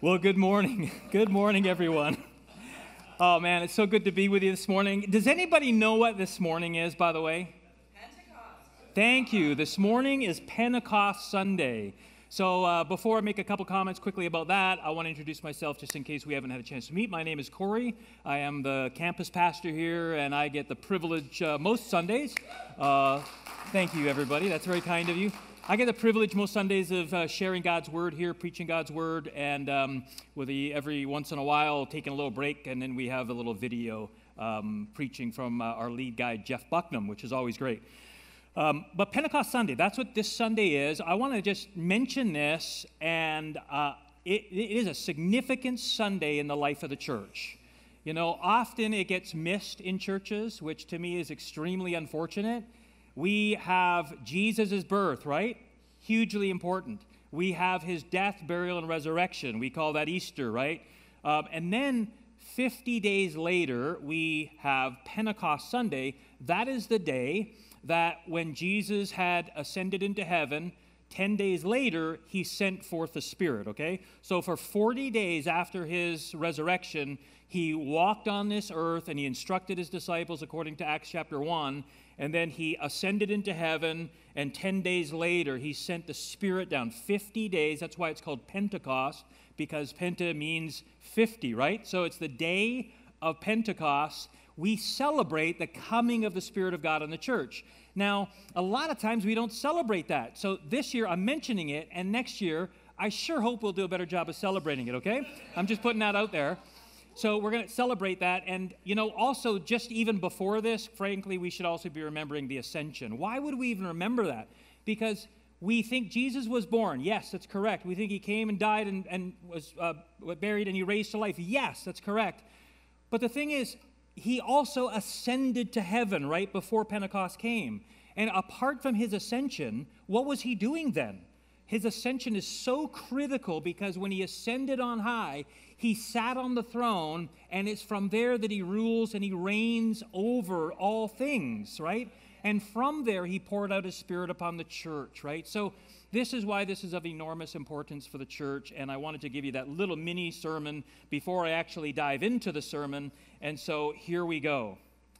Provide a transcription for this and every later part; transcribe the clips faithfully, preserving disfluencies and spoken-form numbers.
Well, good morning. Good morning, everyone. Oh, man, it's so good to be with you this morning. Does anybody know what this morning is, by the way? Pentecost. Thank you. This morning is Pentecost Sunday. So uh, before I make a couple comments quickly about that, I want to introduce myself just in case we haven't had a chance to meet. My name is Cory. I am the campus pastor here, and I get the privilege uh, most Sundays. Uh, thank you, everybody. That's very kind of you. I get the privilege most Sundays of uh, sharing God's Word here, preaching God's Word, and um, with the, every once in a while taking a little break, and then we have a little video um, preaching from uh, our lead guy, Jeff Bucknam, which is always great. Um, but Pentecost Sunday, that's what this Sunday is. I want to just mention this, and uh, it, it is a significant Sunday in the life of the church. You know, often it gets missed in churches, which to me is extremely unfortunate. We have Jesus' birth, right? Hugely important. We have his death, burial, and resurrection. We call that Easter, right? Um, and then fifty days later, we have Pentecost Sunday. That is the day that when Jesus had ascended into heaven, ten days later, he sent forth the Spirit, okay? So for forty days after his resurrection, he walked on this earth and he instructed his disciples according to Acts chapter one, and then he ascended into heaven, and ten days later, he sent the Spirit down. fifty days, that's why it's called Pentecost, because Penta means fifty, right? So it's the day of Pentecost. We celebrate the coming of the Spirit of God in the church. Now, a lot of times we don't celebrate that. So this year I'm mentioning it, and next year I sure hope we'll do a better job of celebrating it, okay? I'm just putting that out there. So we're going to celebrate that. And, you know, also just even before this, frankly, we should also be remembering the ascension. Why would we even remember that? Because we think Jesus was born. Yes, that's correct. We think he came and died and, and was uh, buried and he raised to life. Yes, that's correct. But the thing is, he also ascended to heaven right before Pentecost came. And apart from his ascension, what was he doing then? His ascension is so critical because when he ascended on high, he sat on the throne, and it's from there that he rules and he reigns over all things, right? And from there, he poured out his Spirit upon the church, right? So this is why this is of enormous importance for the church, and I wanted to give you that little mini sermon before I actually dive into the sermon, and so here we go.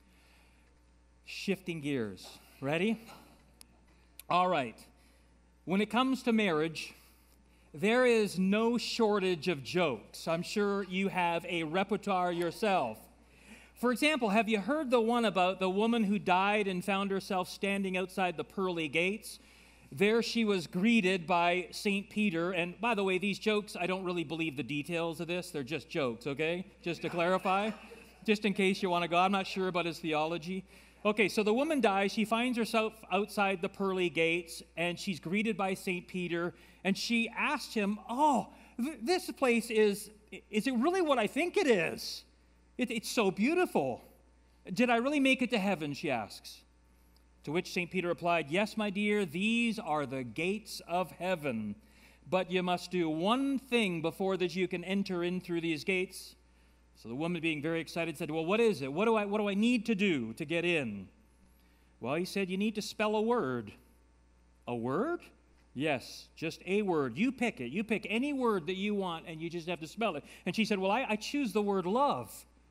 Shifting gears. Ready? All right. When it comes to marriage, there is no shortage of jokes. I'm sure you have a repertoire yourself. For example, have you heard the one about the woman who died and found herself standing outside the pearly gates? There she was greeted by Saint Peter. And by the way, these jokes, I don't really believe the details of this. They're just jokes, okay? Just to clarify, just in case you want to go. I'm not sure about his theology. Okay, so the woman dies. She finds herself outside the pearly gates, and she's greeted by Saint Peter. And she asked him, oh, th- this place is, is it really what I think it is? It, it's so beautiful. Did I really make it to heaven, she asks. To which Saint Peter replied, yes, my dear, these are the gates of heaven. But you must do one thing before that you can enter in through these gates. So the woman, being very excited, said, well, what is it? What do I, what do I need to do to get in? Well, he said, you need to spell a word. A word? Yes, just a word. You pick it. You pick any word that you want, and you just have to spell it. And she said, well, I, I choose the word love.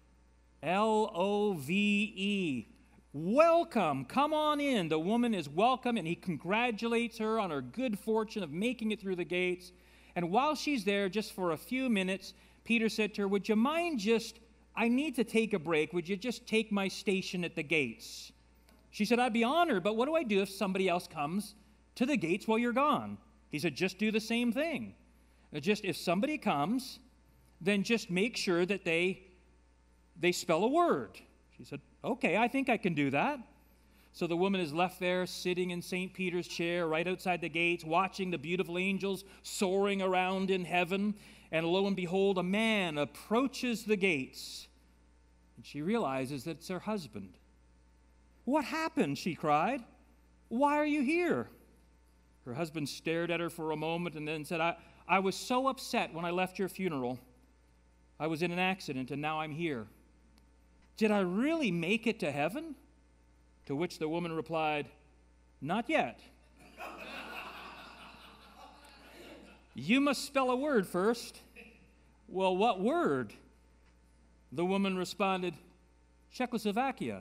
L O V E. Welcome. Come on in. The woman is welcome, and he congratulates her on her good fortune of making it through the gates. And while she's there, just for a few minutes, Peter said to her, would you mind just, I need to take a break. Would you just take my station at the gates? She said, I'd be honored, but what do I do if somebody else comes to the gates while you're gone? He said, just do the same thing. Just if somebody comes, then just make sure that they, they spell a word. She said, okay, I think I can do that. So the woman is left there sitting in Saint Peter's chair right outside the gates, watching the beautiful angels soaring around in heaven. And lo and behold, a man approaches the gates. And she realizes that it's her husband. What happened? She cried. Why are you here? Her husband stared at her for a moment and then said, I, I was so upset when I left your funeral. I was in an accident and now I'm here. Did I really make it to heaven? To which the woman replied, not yet. You must spell a word first. "Well, what word?" The woman responded, "Czechoslovakia."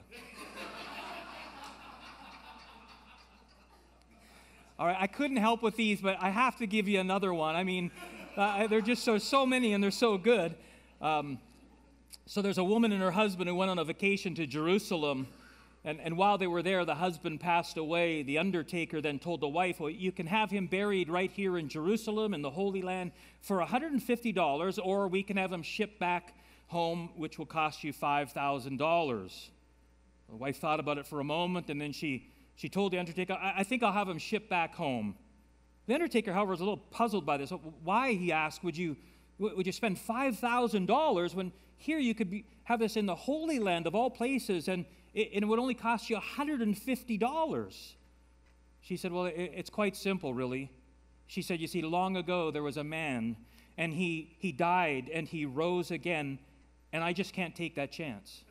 All right, I couldn't help with these, but I have to give you another one. I mean, uh, they're just so, so many, and they're so good. Um, so there's a woman and her husband who went on a vacation to Jerusalem, and, and while they were there, the husband passed away. The undertaker then told the wife, "Well, you can have him buried right here in Jerusalem in the Holy Land for one hundred fifty dollars, or we can have him shipped back home, which will cost you five thousand dollars. The wife thought about it for a moment, and then she She told the undertaker, I, I think I'll have him shipped back home." The undertaker, however, was a little puzzled by this. Why, he asked, would you would you spend five thousand dollars when here you could be, have this in the Holy Land of all places, and it, and it would only cost you one hundred fifty dollars? She said, "Well, it, it's quite simple, really." She said, "You see, long ago there was a man, and he, he died, and he rose again, and I just can't take that chance."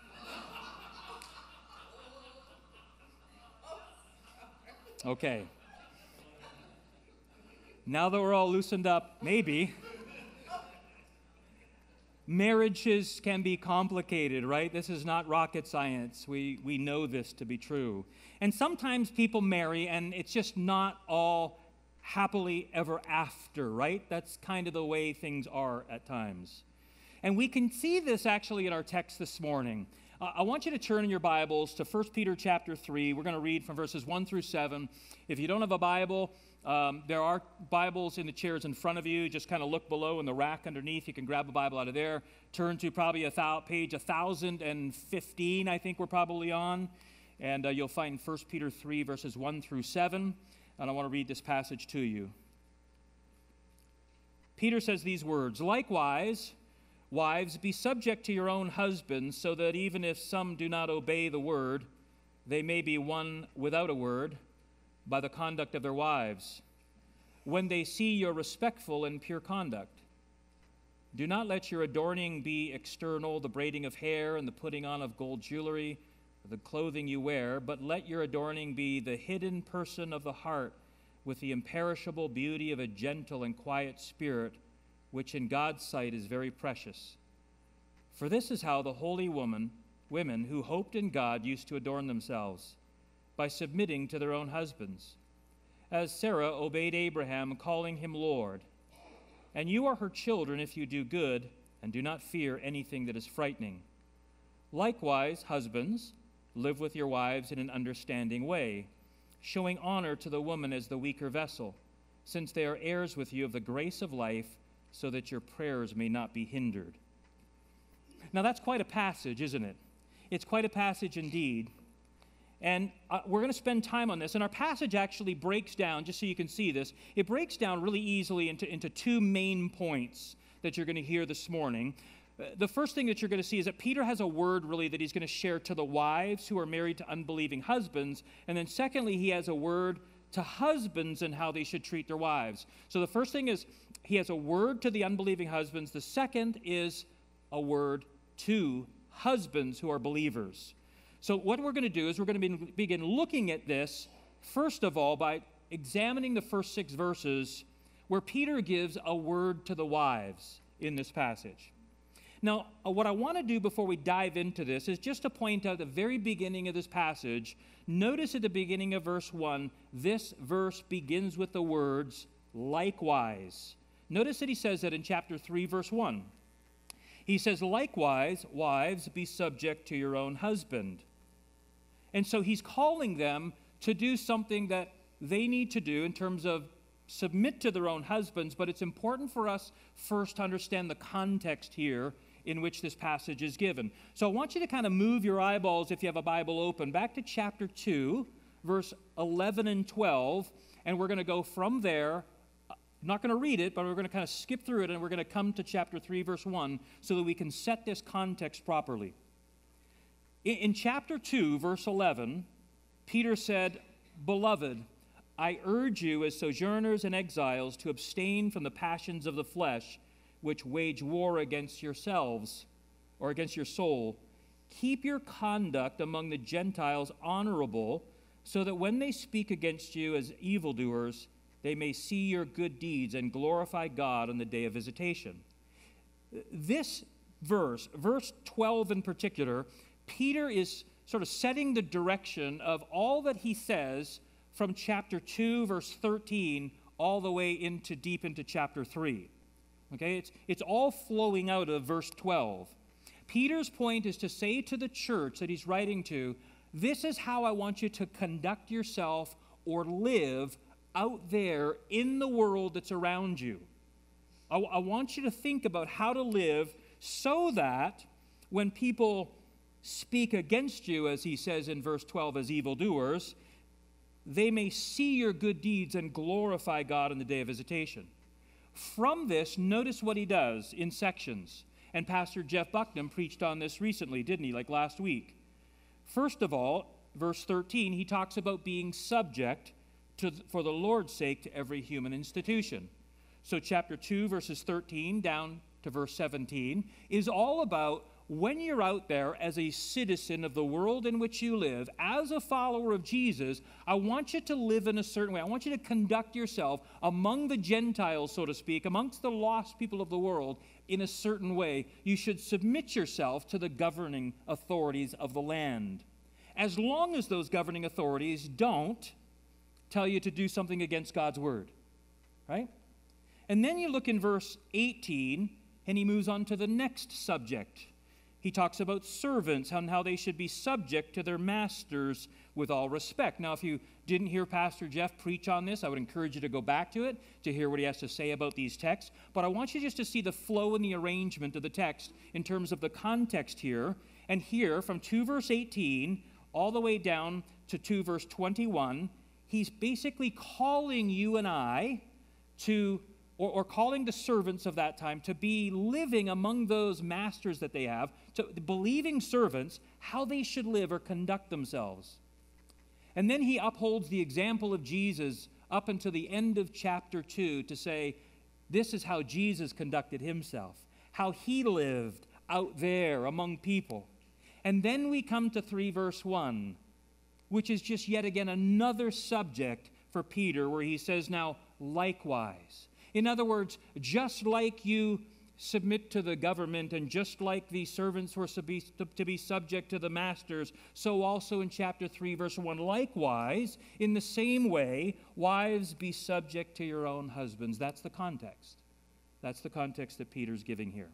Okay. Now that we're all loosened up, maybe. Marriages can be complicated, right? This is not rocket science. We, we know this to be true. And sometimes people marry, and it's just not all happily ever after, right? That's kind of the way things are at times. And we can see this actually in our text this morning. Uh, I want you to turn in your Bibles to First Peter chapter three. We're going to read from verses one through seven. If you don't have a Bible, um, there are Bibles in the chairs in front of you. Just kind of look below in the rack underneath. You can grab a Bible out of there. Turn to probably a thou- page one thousand fifteen, I think we're probably on. And uh, you'll find First Peter three, verses one through seven. And I want to read this passage to you. Peter says these words, "Likewise, wives, be subject to your own husbands, so that even if some do not obey the word, they may be won without a word by the conduct of their wives, when they see your respectful and pure conduct. Do not let your adorning be external, the braiding of hair and the putting on of gold jewelry, or the clothing you wear, but let your adorning be the hidden person of the heart, with the imperishable beauty of a gentle and quiet spirit, which in God's sight is very precious. For this is how the holy woman, women who hoped in God used to adorn themselves, by submitting to their own husbands, as Sarah obeyed Abraham, calling him Lord. And you are her children if you do good and do not fear anything that is frightening. Likewise, husbands, live with your wives in an understanding way, showing honor to the woman as the weaker vessel, since they are heirs with you of the grace of life, so that your prayers may not be hindered." Now that's quite a passage, isn't it? It's quite a passage indeed. And uh, we're going to spend time on this. And our passage actually breaks down, just so you can see this, it breaks down really easily into, into two main points that you're going to hear this morning. Uh, the first thing that you're going to see is that Peter has a word really that he's going to share to the wives who are married to unbelieving husbands. And then secondly, he has a word to husbands and how they should treat their wives. So the first thing is he has a word to the unbelieving husbands. The second is a word to husbands who are believers. So what we're going to do is we're going to be, begin looking at this, first of all, by examining the first six verses where Peter gives a word to the wives in this passage. Now, uh, what I want to do before we dive into this is just to point out the very beginning of this passage. Notice at the beginning of verse one, this verse begins with the words, likewise. Notice that he says that in chapter three, verse one. He says, likewise, wives, be subject to your own husband. And so he's calling them to do something that they need to do in terms of submit to their own husbands, but it's important for us first to understand the context here in which this passage is given. So I want you to kind of move your eyeballs, if you have a Bible open, back to chapter two, verse eleven and twelve, and we're going to go from there. I'm not going to read it, but we're going to kind of skip through it, and we're going to come to chapter three, verse one, so that we can set this context properly. In, in chapter two, verse eleven, Peter said, "Beloved, I urge you as sojourners and exiles to abstain from the passions of the flesh, which wage war against yourselves, or against your soul. Keep your conduct among the Gentiles honorable, so that when they speak against you as evildoers, they may see your good deeds and glorify God on the day of visitation." This verse, verse twelve in particular, Peter is sort of setting the direction of all that he says from chapter two, verse thirteen, all the way into deep into chapter three. Okay, it's, it's all flowing out of verse twelve. Peter's point is to say to the church that he's writing to, this is how I want you to conduct yourself or live out there in the world that's around you. I, I want you to think about how to live so that when people speak against you, as he says in verse twelve, as evildoers, they may see your good deeds and glorify God in the day of visitation. From this, notice what he does in sections. And Pastor Jeff Bucknam preached on this recently, didn't he, like last week? First of all, verse thirteen, he talks about being subject to, for the Lord's sake, to every human institution. So chapter two, verses thirteen down to verse seventeen is all about when you're out there as a citizen of the world in which you live, as a follower of Jesus, I want you to live in a certain way. I want you to conduct yourself among the Gentiles, so to speak, amongst the lost people of the world in a certain way. You should submit yourself to the governing authorities of the land, as long as those governing authorities don't tell you to do something against God's word, right? And then you look in verse eighteen, and he moves on to the next subject. He talks about servants and how they should be subject to their masters with all respect. Now, if you didn't hear Pastor Jeff preach on this, I would encourage you to go back to it to hear what he has to say about these texts. But I want you just to see the flow and the arrangement of the text in terms of the context here. And here, from two verse eighteen all the way down to two verse twenty-one, he's basically calling you and I to Or, or calling the servants of that time to be living among those masters that they have, to believing servants, how they should live or conduct themselves. And then he upholds the example of Jesus up until the end of chapter two to say, this is how Jesus conducted himself, how he lived out there among people. And then we come to three verse one, which is just yet again another subject for Peter, where he says, now, likewise. In other words, just like you submit to the government and just like the servants were to be, to be subject to the masters, so also in chapter three, verse one, likewise, in the same way, wives, be subject to your own husbands. That's the context. That's the context that Peter's giving here.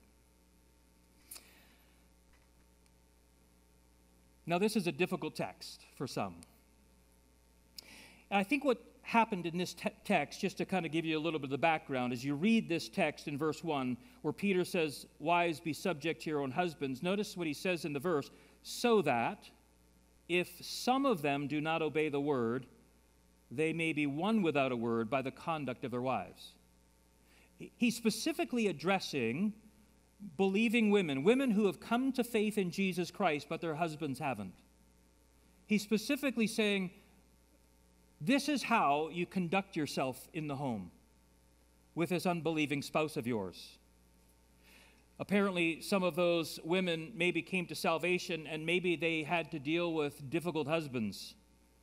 Now, this is a difficult text for some. And I think what happened in this te- text, just to kind of give you a little bit of the background, as you read this text in verse one, where Peter says, wives, be subject to your own husbands, notice what he says in the verse, so that if some of them do not obey the word, they may be won without a word by the conduct of their wives. He's specifically addressing believing women, women who have come to faith in Jesus Christ, but their husbands haven't. He's specifically saying, this is how you conduct yourself in the home with this unbelieving spouse of yours. Apparently, some of those women maybe came to salvation and maybe they had to deal with difficult husbands.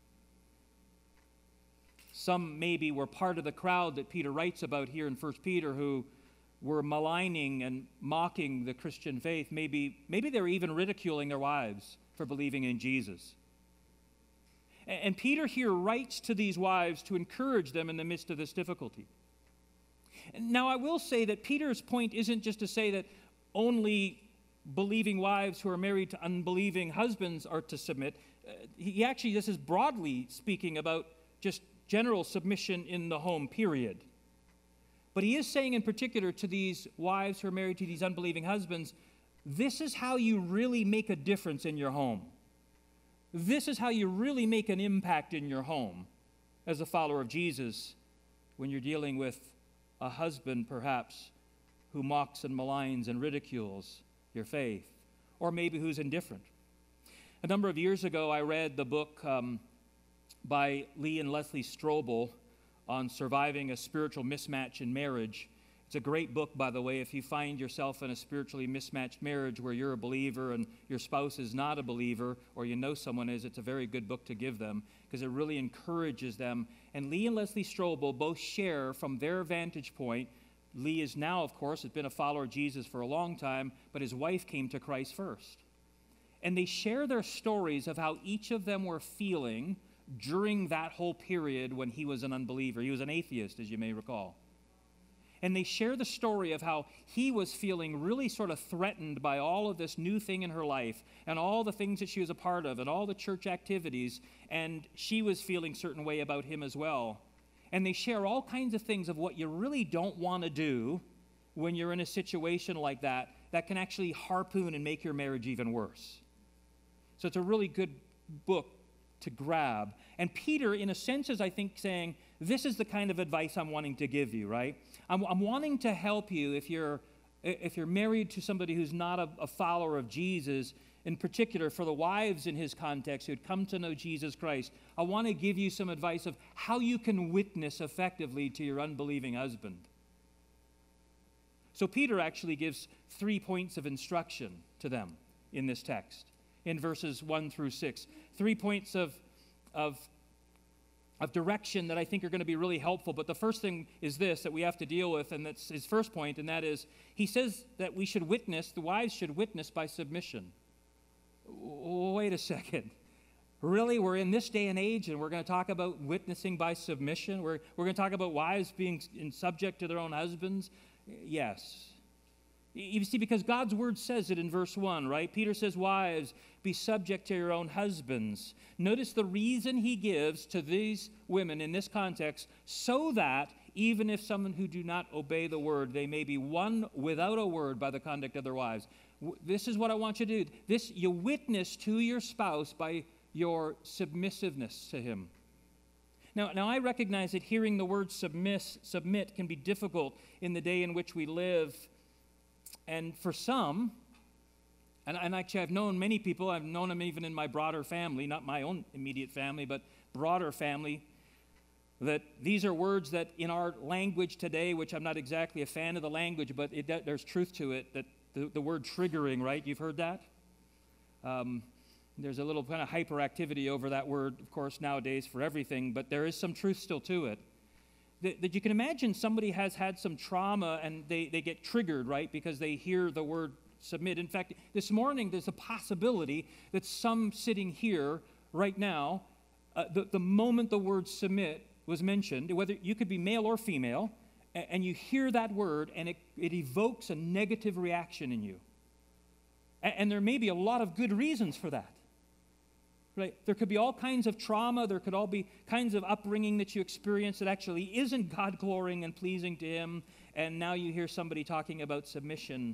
Some maybe were part of the crowd that Peter writes about here in First Peter who were maligning and mocking the Christian faith. Maybe, maybe they were even ridiculing their wives for believing in Jesus. And Peter here writes to these wives to encourage them in the midst of this difficulty. Now, I will say that Peter's point isn't just to say that only believing wives who are married to unbelieving husbands are to submit. Uh, he actually, this is broadly speaking about just general submission in the home, period. But he is saying in particular to these wives who are married to these unbelieving husbands, this is how you really make a difference in your home. This is how you really make an impact in your home as a follower of Jesus when you're dealing with a husband, perhaps, who mocks and maligns and ridicules your faith, or maybe who's indifferent. A number of years ago, I read the book um, by Lee and Leslie Strobel on surviving a spiritual mismatch in marriage. It's a great book, by the way, if you find yourself in a spiritually mismatched marriage where you're a believer and your spouse is not a believer, or you know someone is. It's a very good book to give them because it really encourages them. And Lee and Leslie Strobel both share from their vantage point Lee is now, of course, has been a follower of Jesus for a long time, but his wife came to Christ first. And they share their stories of how each of them were feeling during that whole period when he was an unbeliever. He was an atheist, as you may recall. And they share the story of how he was feeling really sort of threatened by all of this new thing in her life and all the things that she was a part of and all the church activities, and she was feeling a certain way about him as well. And they share all kinds of things of what you really don't want to do when you're in a situation like that that can actually harpoon and make your marriage even worse. So it's a really good book to grab. And Peter, in a sense, is, I think, saying, this is the kind of advice I'm wanting to give you, right? I'm, I'm wanting to help you if you're, if you're married to somebody who's not a, a follower of Jesus, in particular for the wives in his context who had come to know Jesus Christ. I want to give you some advice of how you can witness effectively to your unbelieving husband. So Peter actually gives three points of instruction to them in this text, in verses one through six. Three points of, of, of direction that I think are going to be really helpful. But the first thing is this that we have to deal with, and that's his first point, and that is he says that we should witness, the wives should witness by submission. Wait a second. Really? We're in this day and age, and we're going to talk about witnessing by submission? We're, we're going to talk about wives being in subject to their own husbands? Yes. You see, because God's word says it in verse one, right? Peter says, wives, be subject to your own husbands. Notice the reason he gives to these women in this context, so that even if someone who do not obey the word, they may be won without a word by the conduct of their wives. This is what I want you to do. This, you witness to your spouse by your submissiveness to him. Now, now I recognize that hearing the word submiss, submit can be difficult in the day in which we live. And for some, and, and actually I've known many people, I've known them even in my broader family, not my own immediate family, but broader family, that these are words that in our language today, which I'm not exactly a fan of the language, but it, there's truth to it, that the, the word triggering, right? You've heard that? Um, there's a little kind of hyperactivity over that word, of course, nowadays for everything, but there is some truth still to it. That, that you can imagine somebody has had some trauma and they, they get triggered, right, because they hear the word submit. In fact, this morning there's a possibility that some sitting here right now, uh, the, the moment the word submit was mentioned, whether you could be male or female, and, and you hear that word and it, it evokes a negative reaction in you. And, and there may be a lot of good reasons for that. Right? There could be all kinds of trauma. There could all be kinds of upbringing that you experience that actually isn't God-glorying and pleasing to him. And now you hear somebody talking about submission.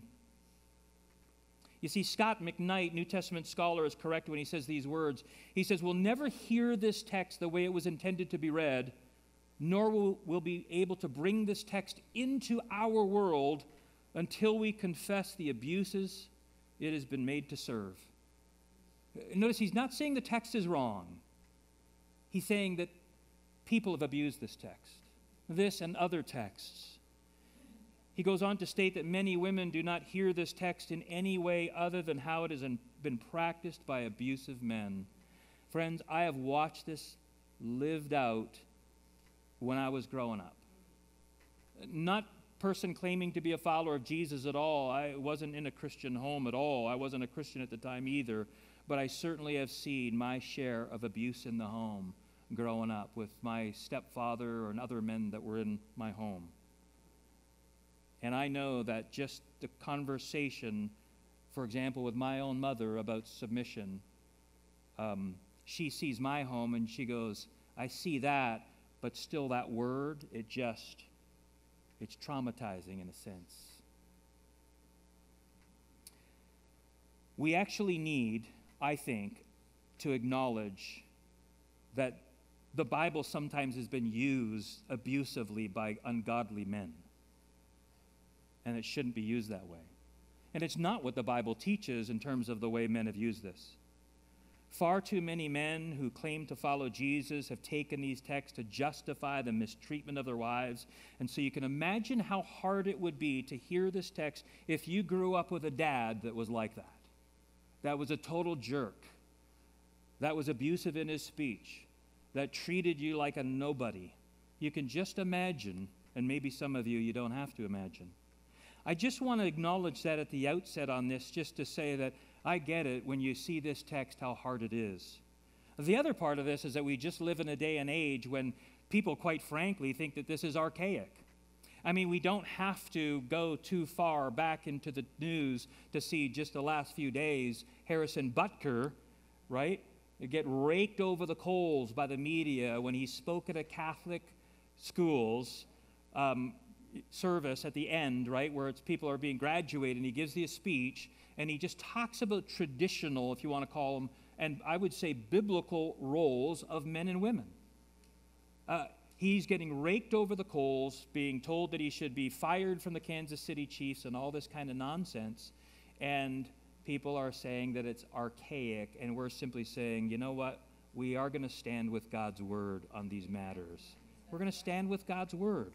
You see, Scott McKnight, New Testament scholar, is correct when he says these words. He says, we'll never hear this text the way it was intended to be read, nor will we'll be able to bring this text into our world until we confess the abuses it has been made to serve. Notice he's not saying the text is wrong. He's saying that people have abused this text, this and other texts. He goes on to state that many women do not hear this text in any way other than how it has been practiced by abusive men. Friends, I have watched this lived out when I was growing up. Not person claiming to be a follower of Jesus at all. I wasn't in a Christian home at all. I wasn't a Christian at the time either. But I certainly have seen my share of abuse in the home growing up with my stepfather and other men that were in my home. And I know that just the conversation, for example, with my own mother about submission, um, she sees my home and she goes, I see that, but still that word, it just, it's traumatizing in a sense. We actually need, I think, to acknowledge that the Bible sometimes has been used abusively by ungodly men. And it shouldn't be used that way. And it's not what the Bible teaches in terms of the way men have used this. Far too many men who claim to follow Jesus have taken these texts to justify the mistreatment of their wives. And so you can imagine how hard it would be to hear this text if you grew up with a dad that was like that. That was a total jerk, that was abusive in his speech, that treated you like a nobody. You can just imagine And maybe some of you, you don't have to imagine. I just want to acknowledge that at the outset on this, just to say that I get it when you see this text, how hard it is. The other part of this is that we just live in a day and age when people, quite frankly, think that this is archaic. I mean, we don't have to go too far back into the news to see just the last few days, Harrison Butker, right, get raked over the coals by the media when he spoke at a Catholic school's um, service at the end, right, where it's people are being graduated, and he gives the speech, and he just talks about traditional, if you want to call them, and I would say biblical roles of men and women. Uh, he's getting raked over the coals, being told that he should be fired from the Kansas City Chiefs and all this kind of nonsense, and people are saying that it's archaic, and we're simply saying, you know what, we are going to stand with God's word on these matters. We're going to stand with God's word.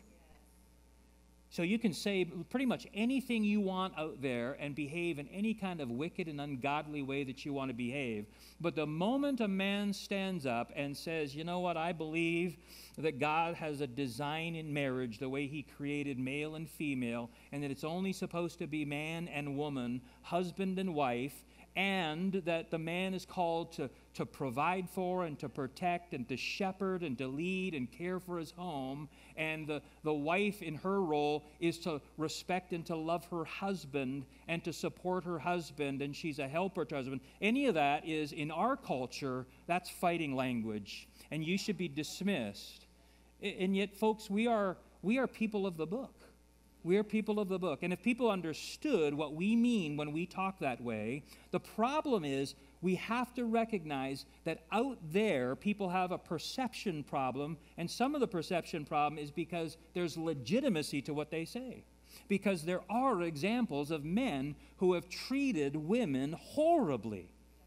So you can say pretty much anything you want out there and behave in any kind of wicked and ungodly way that you want to behave. But the moment a man stands up and says, you know what, I believe that God has a design in marriage, the way he created male and female, and that it's only supposed to be man and woman, husband and wife, and that the man is called to, to provide for and to protect and to shepherd and to lead and care for his home, and the, the wife in her role is to respect and to love her husband and to support her husband, and she's a helper to her husband. Any of that is, in our culture, that's fighting language, and you should be dismissed. And yet, folks, we are, we are people of the book. We are people of the book. And if people understood what we mean when we talk that way, the problem is we have to recognize that out there people have a perception problem, and some of the perception problem is because there's legitimacy to what they say. Because there are examples of men who have treated women horribly.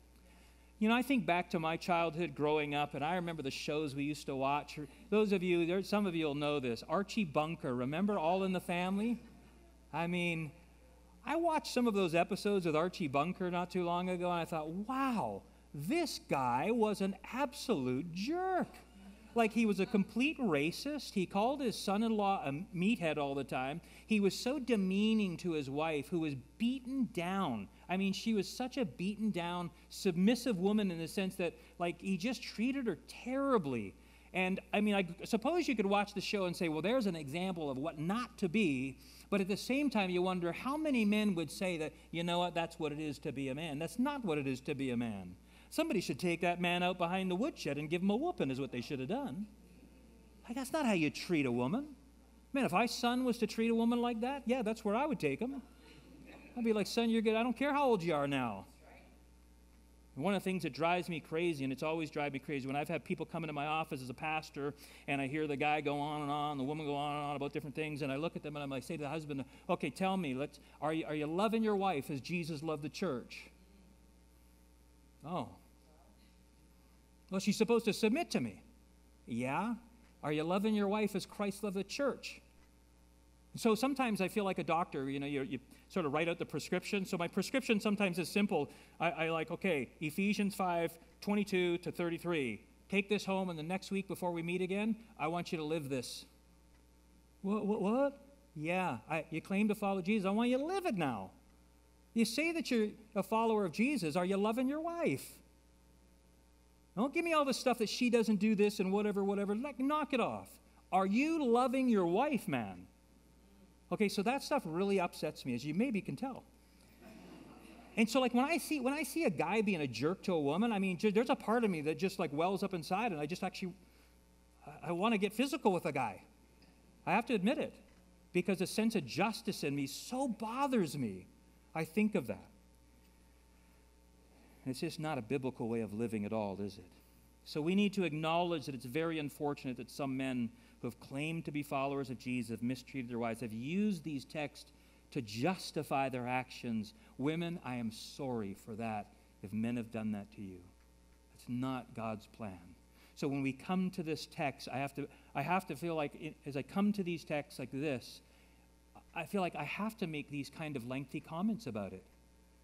You know, I think back to my childhood growing up, and I remember the shows we used to watch. Those of you, there, some of you will know this. Archie Bunker, remember All in the Family? I mean, I watched some of those episodes with Archie Bunker not too long ago, and I thought, wow, this guy was an absolute jerk. Like, he was a complete racist. He called his son-in-law a meathead all the time. He was so demeaning to his wife, who was beaten down. I mean, she was such a beaten down, submissive woman in the sense that, like, he just treated her terribly. And, I mean, I suppose you could watch the show and say, well, there's an example of what not to be. But at the same time, you wonder how many men would say that, you know what, that's what it is to be a man. That's not what it is to be a man. Somebody should take that man out behind the woodshed and give him a whooping is what they should have done. Like, that's not how you treat a woman. Man, if my son was to treat a woman like that, yeah, that's where I would take him. I'd be like, son, you're good. I don't care how old you are now. And one of the things that drives me crazy, and it's always driven me crazy, when I've had people come into my office as a pastor, and I hear the guy go on and on, the woman go on and on about different things, and I look at them and I'm like, say to the husband, okay, tell me, let's, are you, are you loving your wife as Jesus loved the church? Oh. Well, she's supposed to submit to me. Yeah? Are you loving your wife as Christ loved the church? So sometimes I feel like a doctor, you know, you, you sort of write out the prescription. So my prescription sometimes is simple. I, I like, okay, Ephesians five, twenty-two to thirty-three. Take this home, and the next week before we meet again, I want you to live this. What? What? what? Yeah, I, you claim to follow Jesus. I want you to live it now. You say that you're a follower of Jesus. Are you loving your wife? Don't give me all the stuff that she doesn't do this and whatever, whatever. Like, knock it off. Are you loving your wife, man? Okay, so that stuff really upsets me, as you maybe can tell. And so, like, when I see when I see a guy being a jerk to a woman, I mean, there's a part of me that just, like, wells up inside, and I just actually, I, I want to get physical with a guy. I have to admit it, because a sense of justice in me so bothers me. I think of that. It's just not a biblical way of living at all, is it? So we need to acknowledge that it's very unfortunate that some men who have claimed to be followers of Jesus have mistreated their wives, have used these texts to justify their actions. Women, I am sorry for that if men have done that to you. It's not God's plan. So when we come to this text, I have to, I have to feel like, it, as I come to these texts like this, I feel like I have to make these kind of lengthy comments about it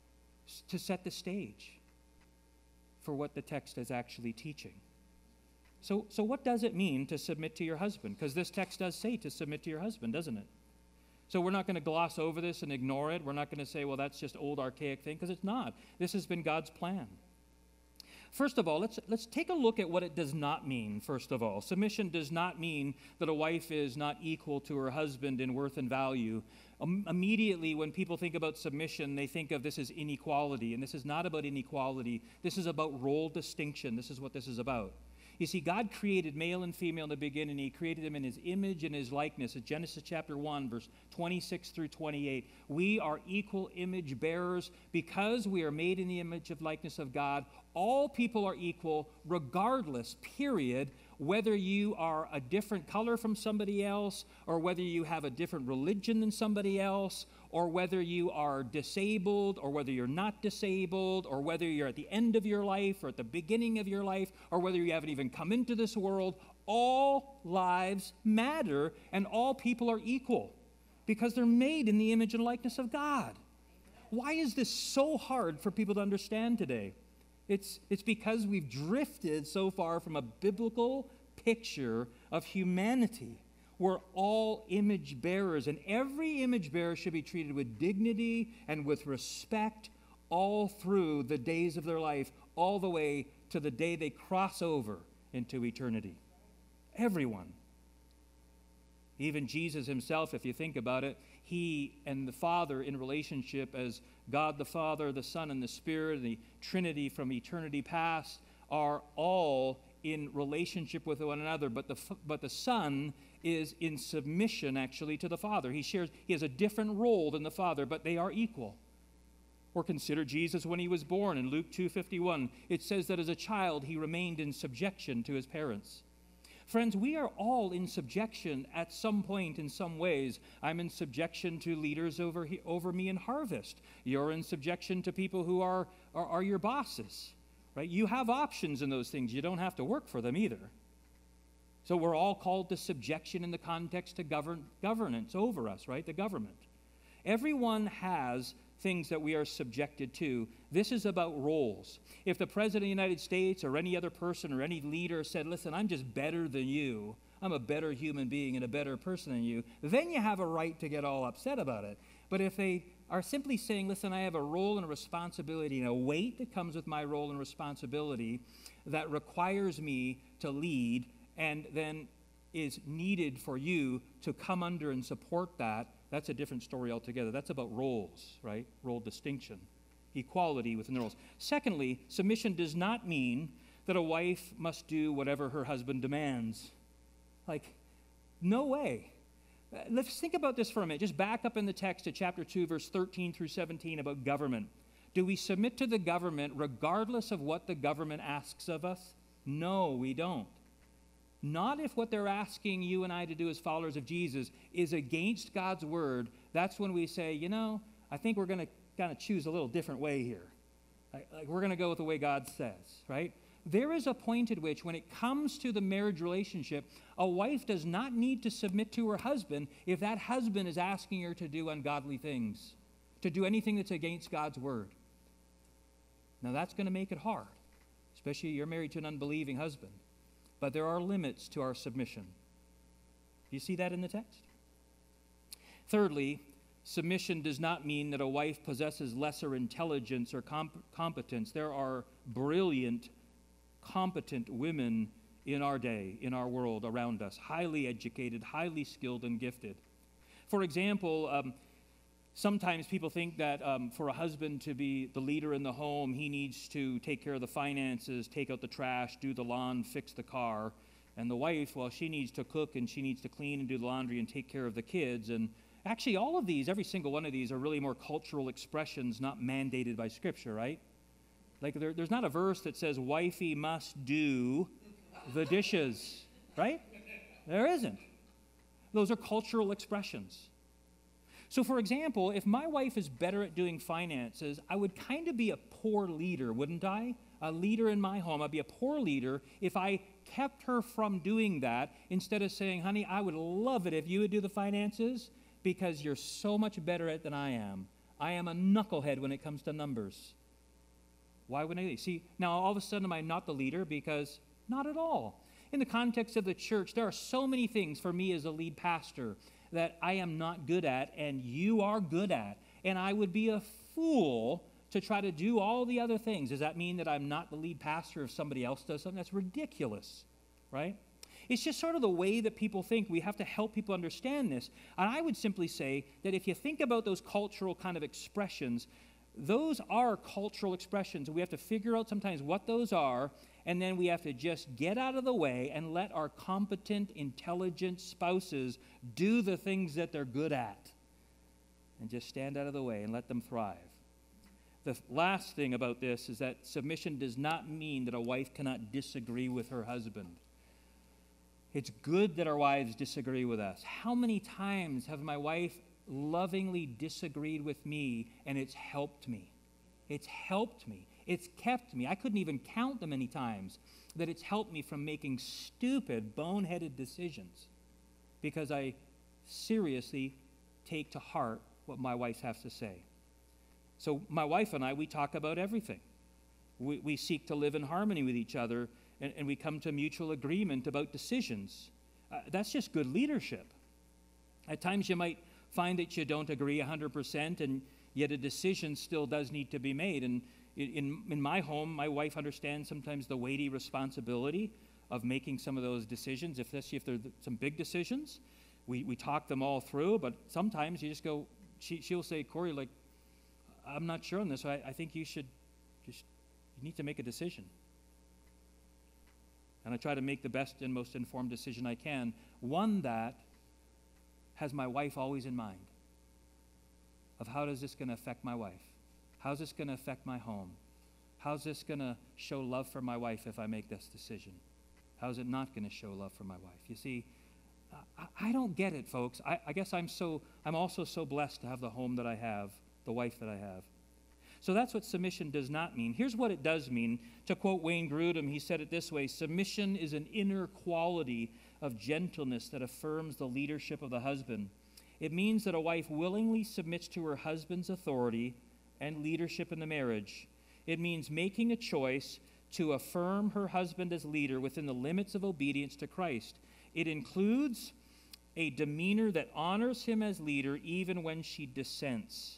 to set the stage for what the text is actually teaching. So, so what does it mean to submit to your husband? Because this text does say to submit to your husband, doesn't it? So we're not going to gloss over this and ignore it. We're not going to say, well, that's just old archaic thing, because it's not. This has been God's plan. First of all, let's, let's take a look at what it does not mean, first of all. Submission does not mean that a wife is not equal to her husband in worth and value. Um, immediately, when people think about submission, they think of this as inequality, and this is not about inequality. This is about role distinction. This is what this is about. You see, God created male and female in the beginning. He created them in his image and his likeness. In Genesis chapter one, verse twenty-six through twenty-eight. We are equal image bearers because we are made in the image of likeness of God. All people are equal regardless, period, whether you are a different color from somebody else, or whether you have a different religion than somebody else, or whether you are disabled, or whether you're not disabled, or whether you're at the end of your life, or at the beginning of your life, or whether you haven't even come into this world. All lives matter, and all people are equal because they're made in the image and likeness of God. Why is this so hard for people to understand today? It's, it's because we've drifted so far from a biblical picture of humanity. We're all image bearers, and every image bearer should be treated with dignity and with respect all through the days of their life, all the way to the day they cross over into eternity. Everyone. Even Jesus himself, if you think about it, he and the Father in relationship as God the Father, the Son, and the Spirit, the Trinity from eternity past, are all in relationship with one another, but the but the Son is in submission actually to the Father. He shares he has a different role than the Father, but they are equal. Or consider Jesus when he was born in Luke two fifty-one. It says that as a child he remained in subjection to his parents. Friends, we are all in subjection at some point in some ways. I'm in subjection to leaders over he, over me in Harvest. You're in subjection to people who are, are, are your bosses, right? You have options in those things. You don't have to work for them either. So we're all called to subjection in the context to govern, governance over us, right? The government. Everyone has things that we are subjected to. This is about roles. If the President of the United States or any other person or any leader said, listen, I'm just better than you, I'm a better human being and a better person than you, then you have a right to get all upset about it. But if they are simply saying, listen, I have a role and a responsibility and a weight that comes with my role and responsibility that requires me to lead and then is needed for you to come under and support that, that's a different story altogether. That's about roles, right? Role distinction, equality within the roles. Secondly, submission does not mean that a wife must do whatever her husband demands. Like, no way. Let's think about this for a minute. Just back up in the text to chapter two, verse thirteen through seventeen about government. Do we submit to the government regardless of what the government asks of us? No, we don't. Not if what they're asking you and I to do as followers of Jesus is against God's word. That's when we say, you know, I think we're going to kind of choose a little different way here. Like, like we're going to go with the way God says, right? There is a point at which when it comes to the marriage relationship, a wife does not need to submit to her husband if that husband is asking her to do ungodly things, to do anything that's against God's word. Now that's going to make it hard, especially if you're married to an unbelieving husband. But there are limits to our submission. Do you see that in the text? Thirdly, submission does not mean that a wife possesses lesser intelligence or comp- competence. There are brilliant, competent women in our day, in our world around us, highly educated, highly skilled, and gifted. For example, um, sometimes people think that um, for a husband to be the leader in the home, he needs to take care of the finances, take out the trash, do the lawn, fix the car. And the wife, well, she needs to cook and she needs to clean and do the laundry and take care of the kids. And actually, all of these, every single one of these are really more cultural expressions not mandated by Scripture, right? Like there, there's not a verse that says, wifey must do the dishes, right? There isn't. Those are cultural expressions. So, for example, if my wife is better at doing finances, I would kind of be a poor leader, wouldn't I? A leader in my home. I'd be a poor leader if I kept her from doing that instead of saying, honey, I would love it if you would do the finances because you're so much better at it than I am. I am a knucklehead when it comes to numbers. Why wouldn't I? See, now all of a sudden am I not the leader? Because not at all. in the context of the church, there are so many things for me as a lead pastor that I am not good at and you are good at. And I would be a fool to try to do all the other things. Does that mean that I'm not the lead pastor if somebody else does something? That's ridiculous, right? It's just sort of the way that people think. We have to help people understand this. And I would simply say that if you think about those cultural kind of expressions, those are cultural expressions. We have to figure out sometimes what those are, and then we have to just get out of the way and let our competent, intelligent spouses do the things that they're good at. And just stand out of the way and let them thrive. The last thing about this is that submission does not mean that a wife cannot disagree with her husband. It's good that our wives disagree with us. How many times have my wife lovingly disagreed with me and it's helped me? It's helped me. It's kept me. I couldn't even count the many times that it's helped me from making stupid, boneheaded decisions because I seriously take to heart what my wife has to say. So my wife and I, we talk about everything. We, we seek to live in harmony with each other, and, and we come to mutual agreement about decisions. Uh, that's just good leadership. At times you might find that you don't agree one hundred percent, and yet a decision still does need to be made. And in, in my home, my wife understands sometimes the weighty responsibility of making some of those decisions, especially if they're some big decisions. We, we talk them all through, but sometimes you just go, she, she'll say, Cory, like, I'm not sure on this. I, I think you should just, you need to make a decision. And I try to make the best and most informed decision I can, one that has my wife always in mind, of how is this going to affect my wife? How's this going to affect my home? How's this going to show love for my wife if I make this decision? How's it not going to show love for my wife? You see, I, I don't get it, folks. I, I guess I'm so, I'm also so blessed to have the home that I have, the wife that I have. So that's what submission does not mean. Here's what it does mean. To quote Wayne Grudem, he said it this way: submission is an inner quality of gentleness that affirms the leadership of the husband. It means that a wife willingly submits to her husband's authority and leadership in the marriage. It means making a choice to affirm her husband as leader within the limits of obedience to Christ. It includes a demeanor that honors him as leader even when she dissents.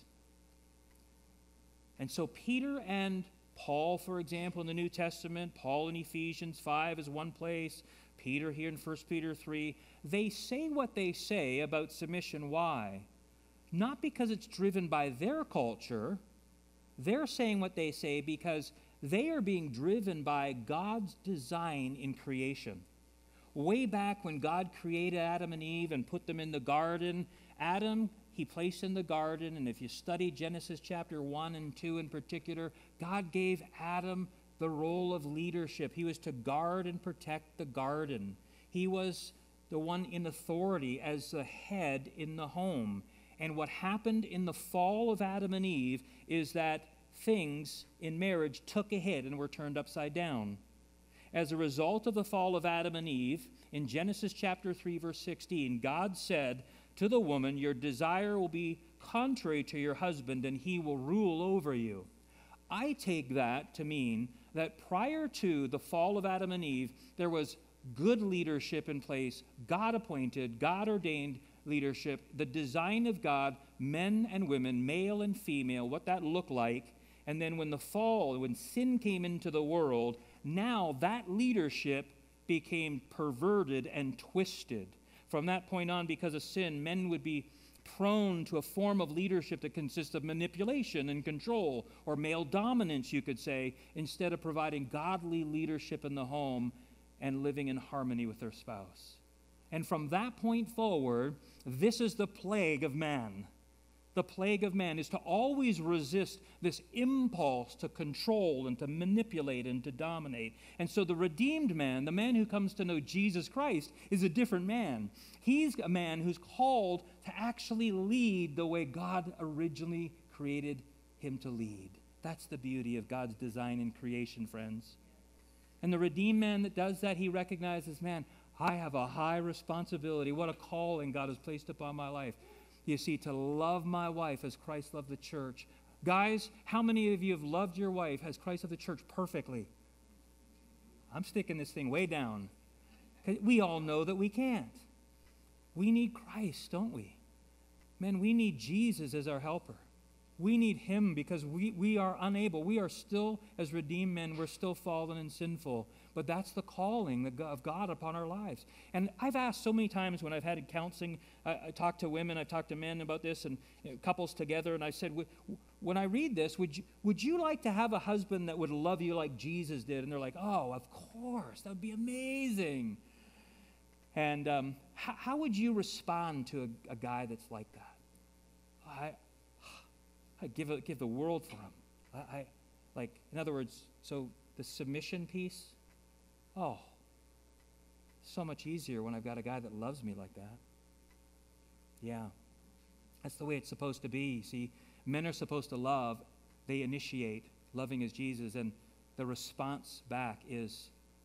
And so Peter and Paul, for example, in the New Testament, Paul in Ephesians five is one place, Peter here in First Peter three, they say what they say about submission. Why? Not because it's driven by their culture. They're saying what they say because they are being driven by God's design in creation. Way back when God created Adam and Eve and put them in the garden, Adam he placed in the garden, and if you study Genesis chapter one and two in particular, God gave Adam the role of leadership. He was to guard and protect the garden. He was the one in authority as the head in the home. And what happened in the fall of Adam and Eve is that things in marriage took a hit and were turned upside down. As a result of the fall of Adam and Eve, in Genesis chapter three, verse sixteen, God said to the woman, your desire will be contrary to your husband, and he will rule over you. I take that to mean that prior to the fall of Adam and Eve, there was good leadership in place, God-appointed, God-ordained leadership, the design of God, men and women, male and female, what that looked like. And then when the fall, when sin came into the world, now that leadership became perverted and twisted. From that point on, because of sin, men would be prone to a form of leadership that consists of manipulation and control, or male dominance, you could say, instead of providing godly leadership in the home and living in harmony with their spouse. And from that point forward, this is the plague of man. The plague of man is to always resist this impulse to control and to manipulate and to dominate. And so the redeemed man, the man who comes to know Jesus Christ, is a different man. He's a man who's called to actually lead the way God originally created him to lead. That's the beauty of God's design in creation, friends. And the redeemed man that does that, he recognizes, man, I have a high responsibility. What a calling God has placed upon my life. You see, to love my wife as Christ loved the church. Guys, how many of you have loved your wife as Christ loved the church perfectly? I'm sticking this thing way down. We all know that we can't. We need Christ, don't we? Men, we need Jesus as our helper. We need him because we, we are unable. We are still, as redeemed men, we're still fallen and sinful. But that's the calling of God upon our lives. And I've asked so many times when I've had counseling, I, I talked to women, I've talked to men about this, and you know, couples together, and I said, when I read this, would you, would you like to have a husband that would love you like Jesus did? And they're like, oh, of course, that would be amazing. And um, how, how would you respond to a, a guy that's like that? I, I give a, give the world for him. I, I like, in other words, so the submission piece. Oh, so much easier when I've got a guy that loves me like that. Yeah, that's the way it's supposed to be. See, men are supposed to love. They initiate loving as Jesus, and the response back is.